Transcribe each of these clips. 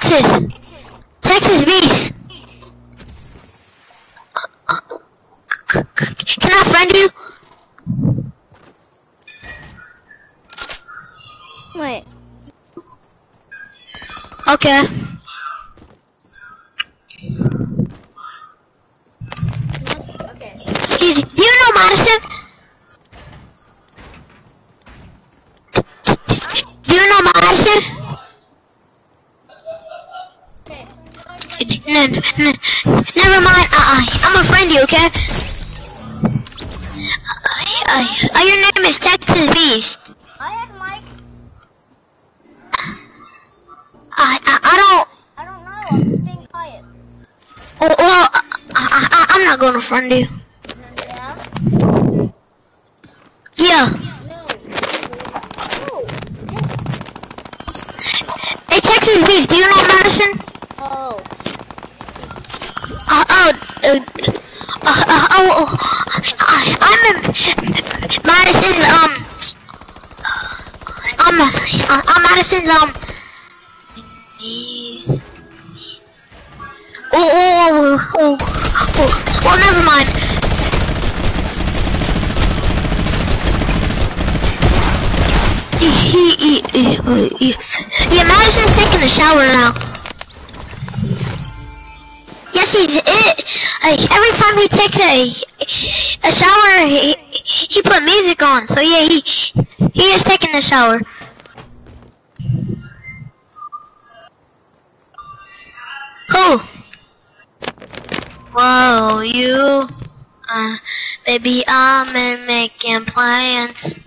Texas Beast. Can I friend you? Wait. Okay. Okay. Do you know Madison? Do you know Madison? Okay. Never mind. I'm gonna friend you, okay? Your name is Texas Beast. I had Mike. I I don't know. I'm just being quiet. don't. Well, I'm not gonna friend you. Yeah. Yeah. No. Hey, Texas Beast. Do you know Madison? Oh. I'm in Madison's I'm Madison's niece. Well, never mind. Yeah, Madison's taking a shower now. Yes, like, every time he takes a shower, he put music on. So yeah, he is taking a shower. Who? Whoa, you. Baby, I'm in making plans.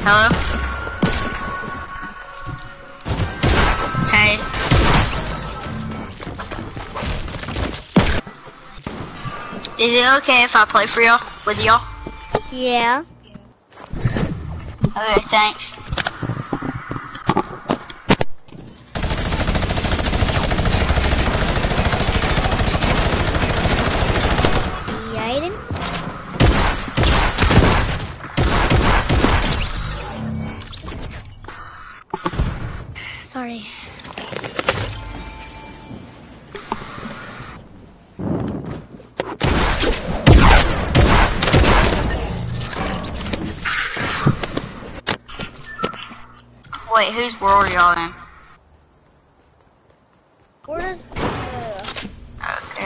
Hello? Hey. Is it okay if I play for y'all? With y'all? Yeah. Okay, thanks. Aiden? Sorry. Wait, whose world are y'all in? Where's Okay.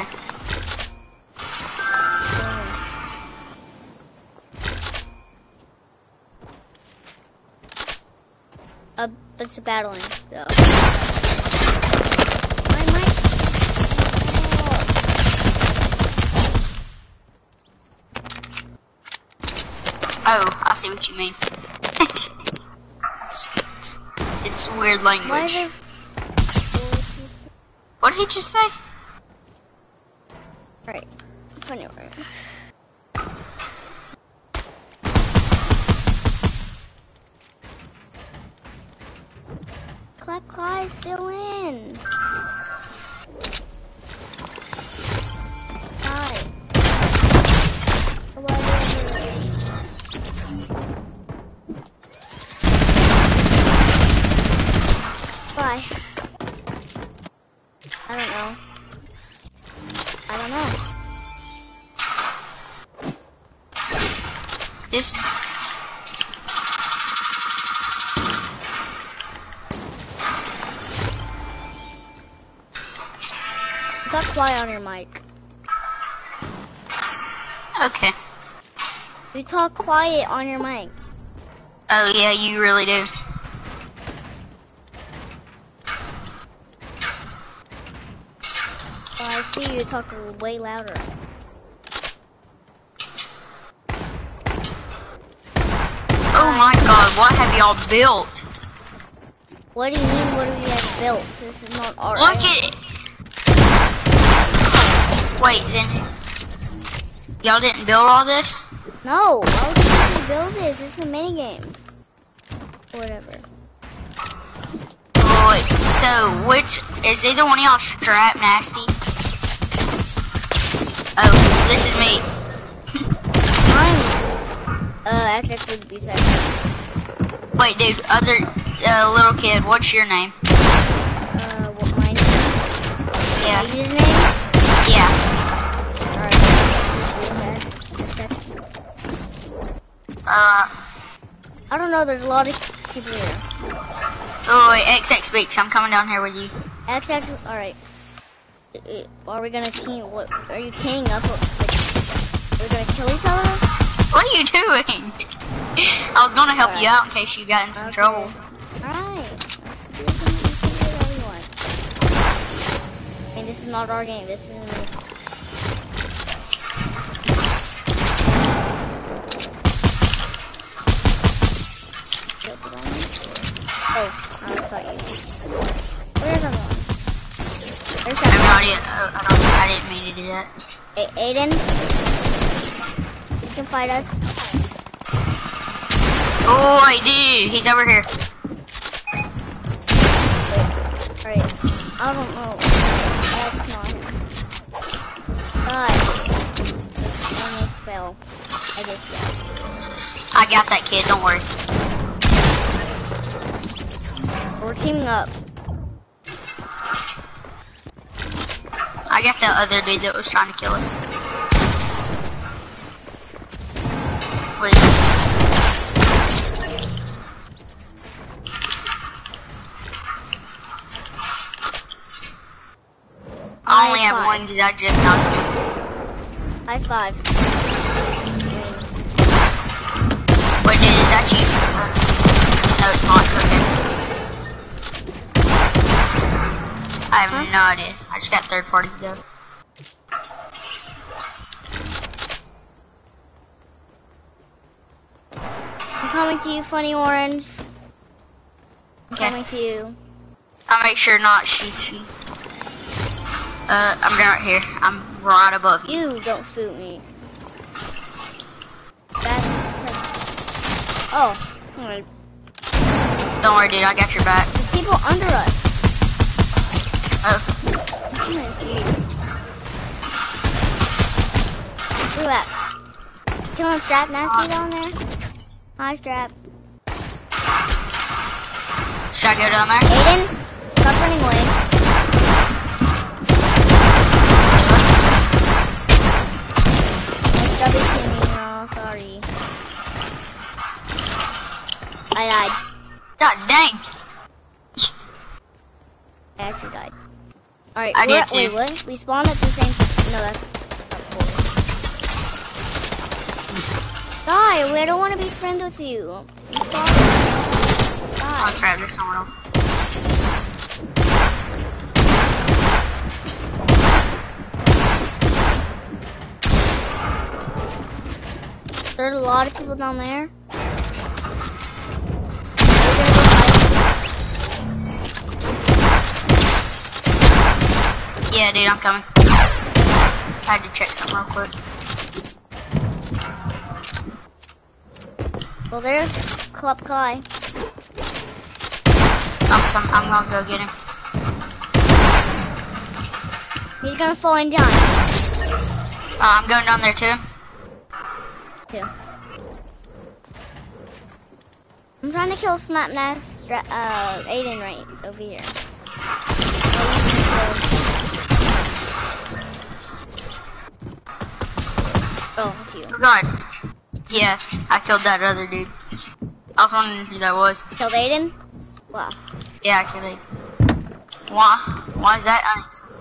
it's battling though. My mic. Oh, I see what you mean. It's weird language. What did he just say? Right. Funny word. Clap is still in. Hi. Bye. I don't know. This. Talk quiet on your mic. Okay. You talk quiet on your mic. Oh yeah, you really do. Oh, I see you talk way louder. Oh my god, what have y'all built? What do you mean, what do we have built? This is not our Look at it! Wait, then y'all didn't build all this? No, why would you build this? This is a minigame. Whatever. Wait, so which is either one of y'all Strap Nasty? Oh, this is me. Actually would be second. Wait, dude, other little kid, what's your name? What my name? Yeah. His name? Yeah. Alright. I don't know, there's a lot of people here. Oh wait, XX speaks, I'm coming down here with you. XX, alright. Are we gonna team, what, are you teaming up? Like, are we gonna kill each other? What are you doing? I was gonna help you out in case you got in some trouble. Alright. You can do whatever you want. And this is not our game, this is me. Oh, I thought you. Where's the one? There's that I didn't mean to do that. Aiden? You can fight us. Oh, I did. He's over here. Alright. I don't know. That's not him. God. I almost fell. I just fell. I got that kid, don't worry. We're teaming up. I got that other dude that was trying to kill us. Wait. I only have one because I just knocked him. High five. Wait, dude, is that you? No, it's not. Okay. I have no idea. I just got third party though. I'm coming to you, Funny Orange. I'm Okay. coming to you. I'll make sure not shoot you. I'm right here. I'm right above you. You don't shoot me. That's oh, alright. Don't worry, dude. I got your back. There's people under us. Oh, I'm gonna see you. Look at that. Killing Strap Nasty down there. Hi, Strap. should I go down there? Aiden, stop running away. It's double teaming. Oh, sorry. I died. God dang. I actually died. Alright, I did wait, too. what? We spawned at the same time. No, that's cool. Die, I don't want to be friends with you. I'm sorry. I'll Die. grab this one. There's a lot of people down there. Yeah, dude, I'm coming. I had to check something real quick. Well, there's Club Kai. I'm gonna go get him. He's gonna fall in down. I'm going down there too. Too. I'm trying to kill Snapnest, Aiden right over here. Oh, it's you. Oh god. Yeah, I killed that other dude. I was wondering who that was. Killed Aiden? Wow. Yeah, I killed him. Why? Why is that unexpected?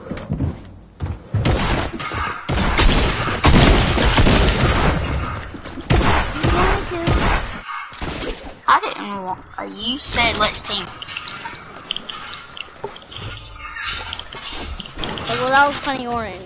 I didn't want. You said let's team. Oh, well, that was Funny Orange.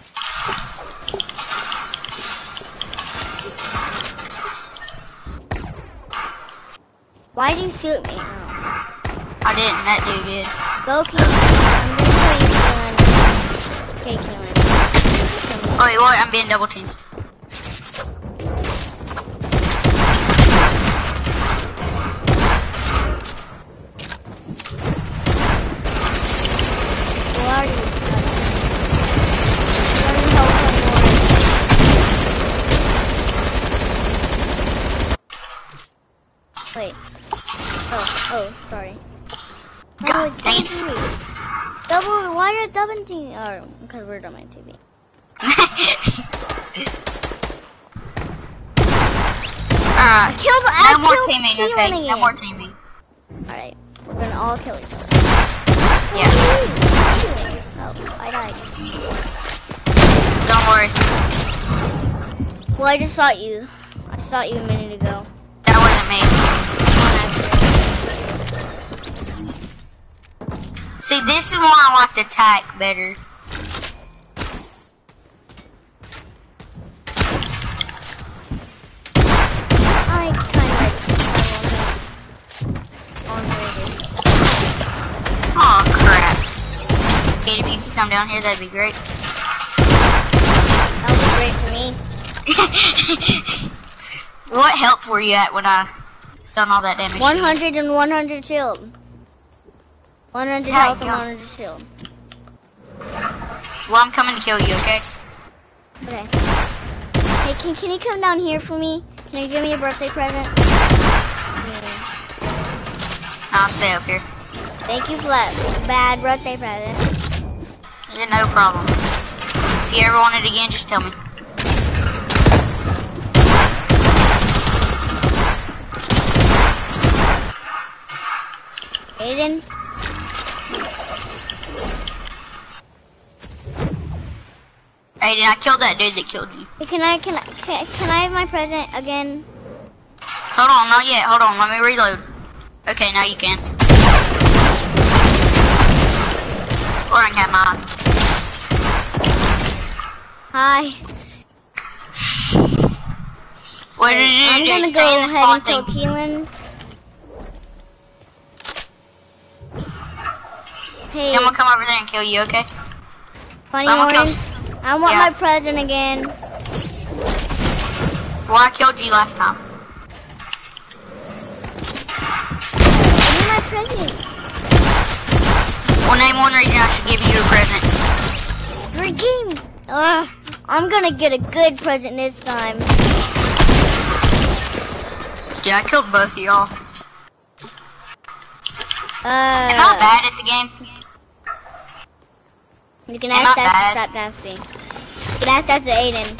Why did you shoot me? Oh. I didn't. That dude did. Go, Keelan. I'm gonna kill you, Keelan. Okay, Keelan. Oh wait, what? I'm being double teamed. Who are you? Let me help Funny Orange. Wait. Oh, sorry. God Oh, dang it. double, why are you double teaming? Oh, because we're double teaming. No more teaming, okay? No more teaming. Alright, we're gonna all kill each other. Yeah. Oh, I died. Don't worry. Well, I just shot you. I shot you a minute ago. That wasn't me. See, this is why I like the attack better. I kind of Oh crap. Okay, if you could come down here, that'd be great. That would be great for me. What health were you at when I done all that damage? 100 and 100 shield. 100 Yeah, health and yeah. 100 shield. Well, I'm coming to kill you, okay? Okay. Hey, can you come down here for me? Can you give me a birthday present? I'll stay up here. Thank you for that bad birthday present. Yeah, no problem. If you ever want it again, just tell me. Aiden? Aiden, I killed that dude that killed you. Hey, can I have my present again? Hold on, not yet. Hold on, let me reload. Okay, now you can. Or I can have mine. Hi. What did I'm you do? gonna Stay go in the ahead spawn and kill thing. Keelan. Hey, Yeah, I'm gonna come over there and kill you, okay? Funny I'm gonna Orange, I want yeah. my present again. Well, I killed you last time. I need my present. Well, name one reason I should give you a present. Great game. I'm gonna get a good present this time. Yeah, I killed both of y'all. Am I Uh, bad at the game? you can am ask I that bad? to Stop Nasty. You can ask that to Aiden.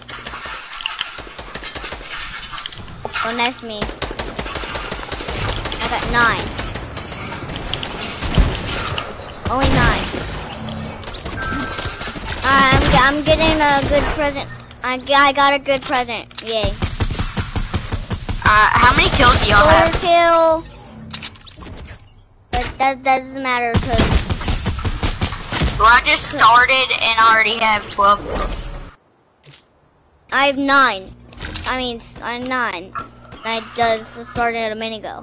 Don't ask me. I got 9. Only 9. I'm getting a good present. I got a good present. Yay. How many kills do y'all have? 4 kill. But that doesn't matter because Well, I just started and I already have 12. I have 9. I'm 9. I just started a minute ago.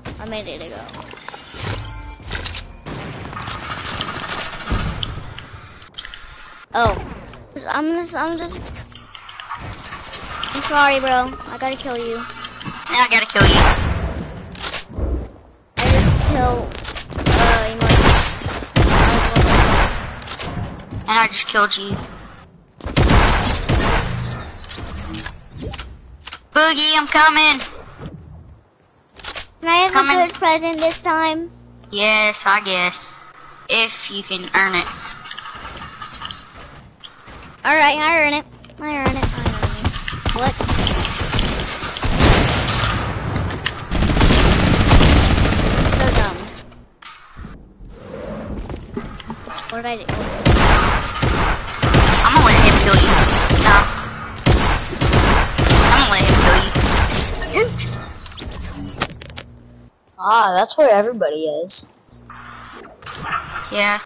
Oh. I'm sorry, bro. I gotta kill you. Now I gotta kill you. I just killed, And I just killed you. Boogie, I'm coming. Can I have Coming. a good present this time? Yes, I guess. If you can earn it. Alright, I earn it. What? So dumb. What did I do? I'm gonna let him kill you. No. I'm gonna let him kill you. Ah, that's where everybody is. Yeah.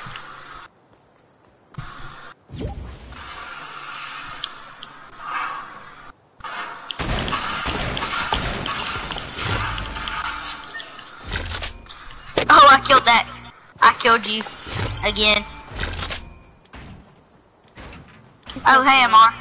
Oh, I killed that. I killed you. Again. Oh, hey, Amar.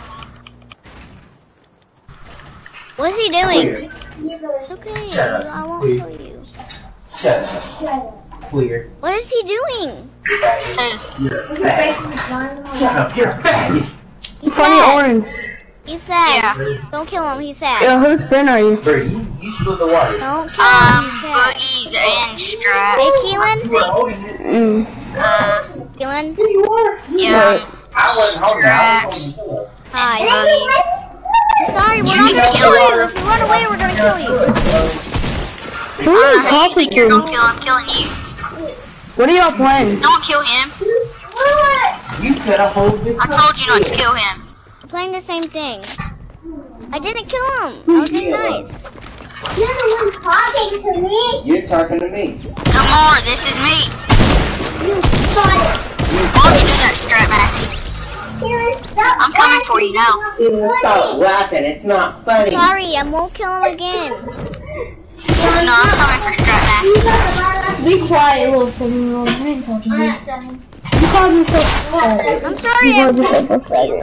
What's he doing? Weird. It's okay. Shut up. I won't Weird. kill you. Shut up. Weird. What is he doing? Who? You're a fag. Shut up, you're a fag. He's Funny sad. Orange. He's sad. Yeah. Don't kill him. He's sad. Yo, whose friend are you? Bird, you spilled the water. Don't kill him. He's sad. Boogies and Hey, Straps. Keelan. You were holding it. Keelan. Here you are. Yeah. I wasn't holding it. I was Straps. holding it. Hi. Boogies. Sorry, we're You not can gonna kill kill him. you. If you run away, we're gonna kill you. Who I are don't you know who you talking think you're gonna to? kill. I'm killing you. What are y'all playing? Don't kill him. You could have hold it. I told you not to kill him. We're playing the same thing. I didn't kill him. I was being nice. You're the one talking to me. You're talking to me. Amar, this is me. You got it. Why don't you do that, Strap Massey? I'm coming for you now. Stop laughing. It's not funny. Sorry, I won't kill him again. No, I'm coming for Strap Massey. Be quiet, little 7-year-old. I ain't talking to you. You called yourself pathetic. I'm sorry. You called yourself pathetic.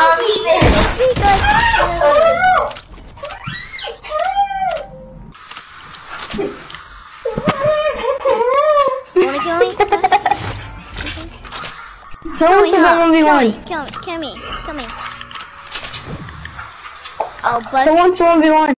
You wanna kill me? Who wants to go 1v1? Kill me. Oh, but Who wants to 1v1?